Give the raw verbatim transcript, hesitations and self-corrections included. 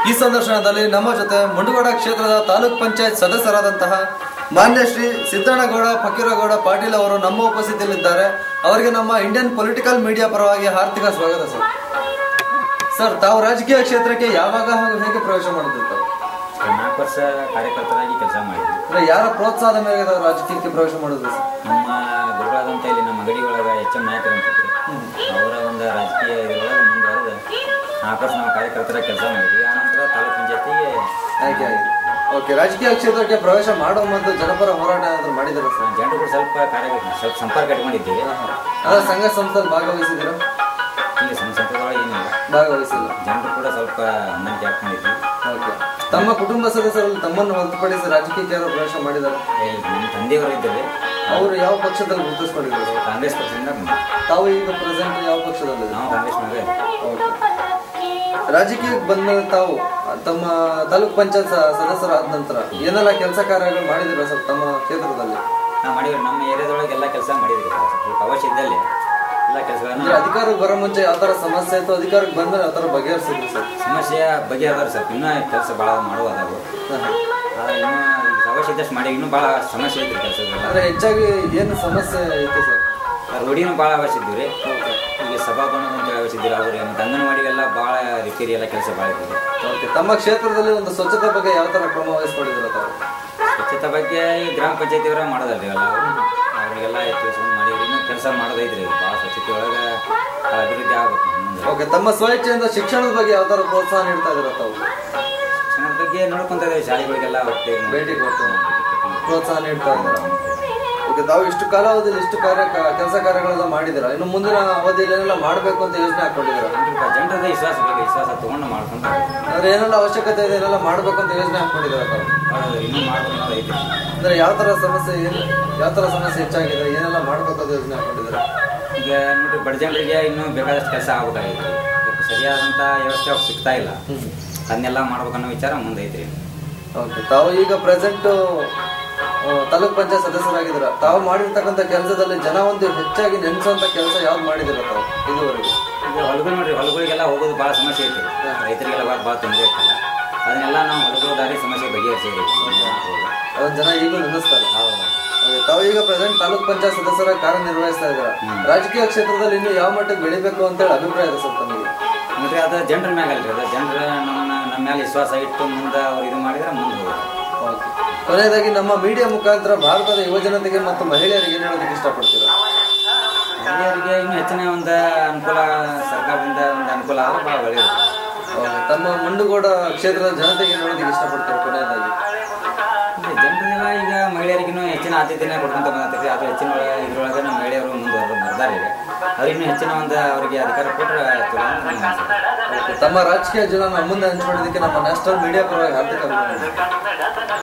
ಈ ಸಂದರ್ಶನದಲ್ಲಿ ನಮ್ಮ ಜೊತೆ ಮುಂಡಗೋಡ ಕ್ಷೇತ್ರದ ತಾಲೂಕ್ ಪಂಚಾಯತ್ ಸದಸ್ಯರಾದಂತಹ ಮಾನ್ಯ ಶ್ರೀ ಸಿದ್ದಣ್ಣಗೌಡ ಫಕೀರಗೌಡ ಪಾಟೀಲ್ ಅವರು ನಮ್ಮ ಉಪಸ್ಥಿತಿಯಲ್ಲಿದ್ದಾರೆ. ಅವರಿಗೆ ನಮ್ಮ ಇಂಡಿಯನ್ ಪೊಲಿಟಿಕಲ್ ಮೀಡಿಯಾ ಪರವಾಗಿ ಹಾರ್ದಿಕ ಸ್ವಾಗತ ಸರ್. ಸರ್, ತಾವು ರಾಜಕೀಯ ಕ್ಷೇತ್ರಕ್ಕೆ ಯಾವಾಗ ಹಾಗೂ ಹೇಗೆ ಪ್ರವೇಶ ಮಾಡುತ್ತಿತ್ತು? ನಾಲ್ಕು ವರ್ಷ ಕಾರ್ಯಕರ್ತರಾಗಿ ಕೆಲಸ ಮಾಡಿದ್ವಿ. ಯಾರ ಪ್ರೋತ್ಸಾಹದ ಮೇಲೆ ತಾವು ರಾಜಕೀಯಕ್ಕೆ ಪ್ರವೇಶ ಮಾಡೋದು ಸರ್? ನಮ್ಮ ಗುರುಗಳಾದಂಥ ಇಲ್ಲಿ ನಮ್ಮ ಗಡಿ ಒಳಗೆ ಎಚ್ ಎಂ ನಾಯಕರು ಅಂತಿದ್ರು. ಅವರ ಒಂದು ರಾಜಕೀಯ ಇದರೊಳಗೆ ಮುಂದುವರೆದು ನಾಲ್ಕು ವರ್ಷ ನಾವು ಕಾರ್ಯಕರ್ತರ ಕೆಲಸ ಮಾಡಿದ್ವಿ. ಆನಂತರ ತಾಲೂಕು ಪಂಚಾಯತಿಗೆ ಆಯ್ಕೆ ಆಗಿದೆ. ಓಕೆ, ರಾಜಕೀಯ ಕ್ಷೇತ್ರಕ್ಕೆ ಪ್ರವೇಶ ಮಾಡುವ ಮತ್ತು ಜನಪರ ಹೋರಾಟ ಏನಾದರೂ ಮಾಡಿದ್ದಾರೆ ಸರ್? ಜನರು ಸ್ವಲ್ಪ ಕಾರ್ಯ ಸ್ವಲ್ಪ ಸಂಪರ್ಕ ಇಟ್ಕೊಂಡಿದ್ದೀವಿ. ಅದರ ಸಂಘ ಸಂಸ್ಥೆಯಲ್ಲಿ ಭಾಗವಹಿಸಿದ್ದೀರಾ? ಇಲ್ಲಿ ಸಂಸದೊಳಗೆ ಏನಿಲ್ಲ, ಭಾಗವಹಿಸಿಲ್ಲ. ಜನರು ಕೂಡ ಸ್ವಲ್ಪ ಹೊಂದಾಣಿಕೆ ಹಾಕೊಂಡಿದ್ವಿ. ಓಕೆ, ತಮ್ಮ ಕುಟುಂಬ ಸದಸ್ಯರಲ್ಲಿ ತಮ್ಮನ್ನು ಹೊರತುಪಡಿಸಿ ರಾಜಕೀಯಕ್ಕೆ ಯಾರು ಪ್ರವೇಶ ಮಾಡಿದ್ದಾರೆ? ನಮ್ಮ ತಂದೆಯವರು ಇದ್ದಾರೆ. ಅವರು ಯಾವ ಪಕ್ಷದಲ್ಲಿ ಗುರುತಿಸ್ಕೊಂಡಿದ್ದಾರೆ? ಕಾಂಗ್ರೆಸ್ ಪಕ್ಷದಿಂದ ಬಂದರು. ತಾವು ಈಗ ಪ್ರೆಸೆಂಟ್ ಯಾವ ಪಕ್ಷದಲ್ಲಿ? ನಾವು ಕಾಂಗ್ರೆಸ್ನಾಗೆ. ಓಕೆ, ರಾಜಕೀಯಕ್ಕೆ ಬಂದ ತಾವು ತಮ್ಮ ತಾಲೂಕ್ ಪಂಚಾಯತ್ ಸದಸ್ಯರಾದ ನಂತರ ಏನೆಲ್ಲ ಕೆಲಸ ಕಾರ್ಯಗಳು ಮಾಡಿದಿರ ಸರ್ ತಮ್ಮ ಕ್ಷೇತ್ರದಲ್ಲಿ? ನಾವು ಮಾಡಿದ್ವಿ. ನಮ್ಮ ಏರಿಯಾದೊಳಗೆ ಎಲ್ಲ ಕೆಲಸ ಮಾಡಿದ್ವಿ. ಸ್ವಲ್ಪ ಅವಶ್ಯ ಇದ್ದಲ್ಲಿ ಎಲ್ಲ ಕೆಲಸಗಳನ್ನ. ಅಧಿಕಾರಕ್ಕೆ ಬರೋ ಮುಂಚೆ ಯಾವ ಥರ ಸಮಸ್ಯೆ ಇತ್ತು, ಅಧಿಕಾರಕ್ಕೆ ಬಂದ್ರೆ ಯಾವ ಥರ ಬಗೆಹರಿಸಿದ್ರು ಸರ್? ಸಮಸ್ಯೆ ಬಗೆಹರಿದಾರೆ ಸರ್. ಇನ್ನೂ ಕೆಲಸ ಭಾಳ ಮಾಡುವುದಾವು. ಇನ್ನೂ ಅವಶ್ಯ ಇದ್ದಷ್ಟು ಮಾಡಿ ಇನ್ನೂ ಭಾಳ ಸಮಸ್ಯೆ ಐತ್ರಿ ಕೆಲಸಗಳು. ಅಂದರೆ ಹೆಚ್ಚಾಗಿ ಏನು ಸಮಸ್ಯೆ ಇತ್ತು ಸರ್? ರೋಡಿನೂ ಭಾಳ ಅವಶ್ಯ ಇದ್ವಿ ರೀ. ಈಗ ಸಭಾಭವನ ಅಂತ ಅವಶ್ಯ ಇದ್ದೀರಿ. ಅವರು ಮತ್ತು ಅಂಗನವಾಡಿಗೆಲ್ಲ ಭಾಳ ರಿಪೇರಿ ಎಲ್ಲ ಕೆಲಸ ಭಾಳ ಇದ್ದೀವಿ. ಓಕೆ, ತಮ್ಮ ಕ್ಷೇತ್ರದಲ್ಲಿ ಒಂದು ಸ್ವಚ್ಛತೆ ಬಗ್ಗೆ ಯಾವ ಥರ ಕ್ರಮ ವಹಿಸ್ಕೊಂಡಿದ್ದೀರ ತಾವು? ಸ್ವಚ್ಛತೆ ಬಗ್ಗೆ ಈ ಗ್ರಾಮ ಪಂಚಾಯತಿಯವರ ಮಾಡೋದಲ್ರಿ ಎಲ್ಲ. ಅವರಿಗೆಲ್ಲ ತಿಳಿಸ್ಕೊಂಡು ಮಾಡಿ ಇನ್ನೂ ಕೆಲಸ ಮಾಡೋದೈತ್ರಿ. ಭಾಳ ಸ್ವಚ್ಛತೆ ಒಳಗೆ ಅಭಿವೃದ್ಧಿ ಆಗಬೇಕು. ಓಕೆ, ತಮ್ಮ ಸ್ವಇಚ್ಛೆಯಿಂದ ಶಿಕ್ಷಣದ ಬಗ್ಗೆ ಯಾವ ಥರ ಪ್ರೋತ್ಸಾಹ ನೀಡ್ತಾ ಇದ್ದೀರ ತಾವು? ಶಿಕ್ಷಣದ ಬಗ್ಗೆ ನೋಡ್ಕೊಂತ ಇದ್ದೀವಿ. ಶಾಲೆಗಳಿಗೆಲ್ಲ ಹೋಗ್ತೀವಿ, ಭೇಟಿ ಕೊಟ್ಟು ಪ್ರೋತ್ಸಾಹ ನೀಡ್ತಾ ಇದ್ದೀರಾ? ಓಕೆ, ತಾವು ಇಷ್ಟು ಕಾಲಾವಧಿಯಲ್ಲಿ ಇಷ್ಟು ಕಾರ್ಯ ಕೆಲಸ ಕಾರ್ಯಗಳೆಲ್ಲ ಮಾಡಿದ್ದೀರಾ. ಇನ್ನು ಮುಂದಿನ ಅವಧಿಯಲ್ಲಿ ಏನೆಲ್ಲ ಮಾಡಬೇಕು ಅಂತ ಯೋಚನೆ ಹಾಕೊಂಡಿದ್ದೀರಾ? ಜನರದ ವಿಶ್ವಾಸ ಬೇಕು. ವಿಶ್ವಾಸ ತೊಗೊಂಡು ಮಾಡ್ಕೊಂತ ಅಂದರೆ ಏನೆಲ್ಲ ಅವಶ್ಯಕತೆ ಇದೆ ಏನೆಲ್ಲ ಮಾಡಬೇಕು ಅಂತ ಯೋಚನೆ ಹಾಕೊಂಡಿದ್ದೀರಾ ತಾವು? ಇನ್ನೂ ಮಾಡ್ಕೊಂಡು ಐತಿ. ಅಂದರೆ ಯಾವ ಥರ ಸಮಸ್ಯೆ ಏನು ಯಾವ ಥರ ಸಮಸ್ಯೆ ಹೆಚ್ಚಾಗಿದೆ, ಏನೆಲ್ಲ ಮಾಡಬೇಕು ಅಂತ ಯೋಚನೆ ಹಾಕೊಂಡಿದ್ದೀರಾ? ಈಗ ನೋಡ್ರಿ, ಬಡ ಜನರಿಗೆ ಇನ್ನೂ ಬೇಕಾದಷ್ಟು ಕೆಲಸ ಆಗ್ಬೇಕಾಗಿತ್ತು. ಸರಿಯಾದಂಥ ವ್ಯವಸ್ಥೆ ಅವ್ರು ಸಿಗ್ತಾ ಇಲ್ಲ. ಅದನ್ನೆಲ್ಲ ಮಾಡ್ಬೇಕನ್ನೋ ವಿಚಾರ ಮುಂದೆ ಐತ್ರಿ. ಓಕೆ, ತಾವು ಈಗ ಪ್ರೆಸೆಂಟು ತಾಲೂಕ್ ಪಂಚಾಯತ್ ಸದಸ್ಯರಾಗಿದ್ದೀರಾ. ತಾವು ಮಾಡಿರ್ತಕ್ಕಂಥ ಕೆಲಸದಲ್ಲಿ ಜನ ಒಂದು ಹೆಚ್ಚಾಗಿ ನೆನೆಸುವಂಥ ಕೆಲಸ ಯಾವ್ದು ಮಾಡಿದ್ದೀರಾ ತಾವು ಇದುವರೆಗೂ? ಈಗ ಹೊಲಗಳು ನೋಡ್ರಿ, ಹೊಲಗಳಿಗೆಲ್ಲ ಹೋಗೋದು ಭಾಳ ಸಮಸ್ಯೆ ಐತಿ. ರೈತರಿಗೆಲ್ಲ ಭಾಳ ಭಾಳ ತೊಂದರೆ ಇರ್ತಲ್ಲ. ಅದನ್ನೆಲ್ಲ ನಾವು ಹೊಲಗಳ ದಾರಿ ಸಮಸ್ಯೆ ಬಗೆಹರಿಸಿದ್ರಿ. ಅದನ್ನ ಜನ ಈಗಲೂ ನೆನೆಸ್ತಾರೆ. ಹೌದು. ತಾವು ಈಗ ಪ್ರೆಸೆಂಟ್ ತಾಲೂಕ್ ಪಂಚಾಯತ್ ಸದಸ್ಯರ ಕಾರ್ಯನಿರ್ವಹಿಸ್ತಾ ಇದ್ದೀರಾ. ರಾಜಕೀಯ ಕ್ಷೇತ್ರದಲ್ಲಿ ಇನ್ನೂ ಯಾವ ಮಟ್ಟಿಗೆ ಬೆಳಿಬೇಕು ಅಂತೇಳಿ ಅಭಿಪ್ರಾಯ ಇದೆ ಸರ್ ತಮಗೆ? ನೋಡ್ರಿ, ಅದು ಜನರ ಮ್ಯಾಗ ಅಲ್ರಿ. ಅದು ಜನರ ನಮ್ಮ ನಮ್ಮ ಮೇಲೆ ವಿಶ್ವಾಸ ಇಟ್ಟು ಮುಂದೆ ಅವ್ರು ಇದು ಮಾಡಿದ್ರೆ ಮುಂದೆ ಹೋಗೋದು. ಓಕೆ, ಕೊನೆಯದಾಗಿ ನಮ್ಮ ಮೀಡಿಯಾ ಮುಖಾಂತರ ಭಾರತದ ಯುವಜನತೆಗೆ ಮತ್ತು ಮಹಿಳೆಯರಿಗೆ ಏನು ಹೇಳೋದಕ್ಕೆ ಇಷ್ಟಪಡ್ತೀರಾ? ಮಹಿಳೆಯರಿಗೆ ಇನ್ನೂ ಹೆಚ್ಚಿನ ಒಂದು ಅನುಕೂಲ ಸರ್ಕಾರದಿಂದ ಒಂದು ಅನುಕೂಲ ಆದರೆ ಭಾಳ ಒಳ್ಳೆಯದು. ತಮ್ಮ ಮುಂಡಗೋಡ ಕ್ಷೇತ್ರದ ಜನತೆಗೆ ಏನು ಹೇಳೋದಕ್ಕೆ ಇಷ್ಟಪಡ್ತೀರಾ ಕೊನೆಯದಾಗಿ? ಜನರನ್ನೆಲ್ಲ ಈಗ ಮಹಿಳೆಯರಿಗಿನ್ನೂ ಹೆಚ್ಚಿನ ಆದ್ಯತೆನೇ ಕೊಡ್ಕೊಂತ ಬಂದೈತಿ. ಅದು ಹೆಚ್ಚಿನ ಇದ್ರೊಳಗೆ ನಮ್ಮ ಮಹಿಳೆಯರು ಮುಂದುವರೆದು ಬರ್ತಾರೆ. ಅವ್ರು ಇನ್ನೂ ಹೆಚ್ಚಿನ ಒಂದು ಅವರಿಗೆ ಅಧಿಕಾರ ಕೊಟ್ಟರೆ ತಮ್ಮ ರಾಜಕೀಯ ಜೀವನ ನಮ್ಮ ಮುಂದೆ ಹಂಚಿಕೊಳ್ಳೋದಕ್ಕೆ ನಮ್ಮ ನ್ಯಾಷನಲ್ ಮೀಡಿಯಾ ಪರವಾಗಿ ಹಾರ್ದಿಕ ಅಭಿನಂದನೆ.